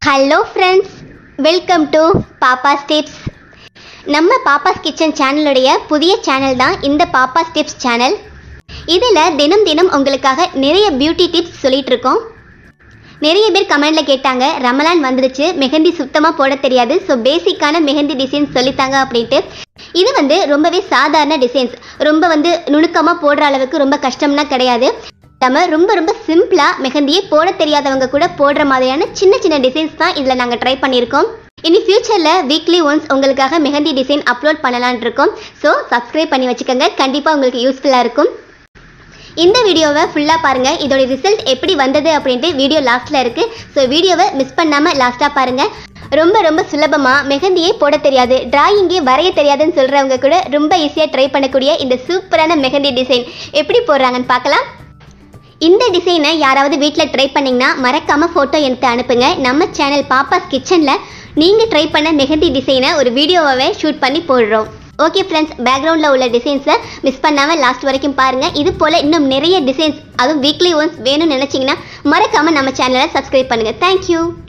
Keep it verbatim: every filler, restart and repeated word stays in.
Hello friends, welcome to Pappa's tips. நம்ம பாப்பாஸ் கிச்சன் சேனலுடைய புதிய சேனல் தான் இந்த பாப்பாஸ் டிப்ஸ் சேனல். இதில் தினம் தினம் உங்களுக்காக நிறைய பியூட்டி டிப்ஸ் சொல்லிட்டு இருக்கோம். நிறைய பேர் கமெண்டில் கேட்டாங்க, ரமலான் வந்துடுச்சு, மெஹந்தி சுத்தமாக போட தெரியாது, ஸோ பேசிக்கான மெஹந்தி டிசைன்ஸ் சொல்லித்தாங்க அப்படின்ட்டு. இது வந்து ரொம்பவே சாதாரண டிசைன்ஸ், ரொம்ப வந்து நுணுக்கமாக போடுற அளவுக்கு ரொம்ப கஷ்டம்னா கிடையாது. நம்ம ரொம்ப ரொம்ப சிம்பிளாக மெஹந்தியை போட தெரியாதவங்க கூட போடுற மாதிரியான சின்ன சின்ன டிசைன்ஸ் தான் இதில் நாங்கள் ட்ரை பண்ணியிருக்கோம். இனி ஃபியூச்சரில் வீக்லி ஒன்ஸ் உங்களுக்காக மெஹந்தி டிசைன் அப்லோட் பண்ணலான் இருக்கோம். ஸோ சப்ஸ்கிரைப் பண்ணி வச்சுக்கோங்க, கண்டிப்பாக உங்களுக்கு யூஸ்ஃபுல்லாக இருக்கும். இந்த வீடியோவை ஃபுல்லாக பாருங்கள், இதோட ரிசல்ட் எப்படி வந்தது அப்படின்ட்டு வீடியோ லாஸ்ட்டில் இருக்குது. ஸோ வீடியோவை மிஸ் பண்ணாமல் லாஸ்ட்டாக பாருங்கள். ரொம்ப ரொம்ப சுலபமாக மெஹந்தியே போட தெரியாது, டிராயிங்கே வரைய தெரியாதுன்னு சொல்கிறவங்க கூட ரொம்ப ஈஸியாக ட்ரை பண்ணக்கூடிய இந்த சூப்பரான மெஹந்தி டிசைன் எப்படி போடுறாங்கன்னு பார்க்கலாம். இந்த டிசைனை யாராவது வீட்டில் ட்ரை பண்ணிங்கன்னா மறக்காமல் ஃபோட்டோ எடுத்து அனுப்புங்க. நம்ம சேனல் பாப்பாஸ் கிச்சனில் நீங்கள் ட்ரை பண்ண மெஹந்தி டிசைனை ஒரு வீடியோவாகவே ஷூட் பண்ணி போடுறோம். ஓகே ஃப்ரெண்ட்ஸ், பேக்ரவுண்டில் உள்ள டிசைன்ஸை மிஸ் பண்ணாமல் லாஸ்ட் வரைக்கும் பாருங்கள். இது போல் இன்னும் நிறைய டிசைன்ஸ், அதுவும் வீக்லி ஒன்ஸ் வேணும்னு நினச்சிங்கன்னா மறக்காமல் நம்ம சேனலை சப்ஸ்கிரைப் பண்ணுங்கள். தேங்க்யூ.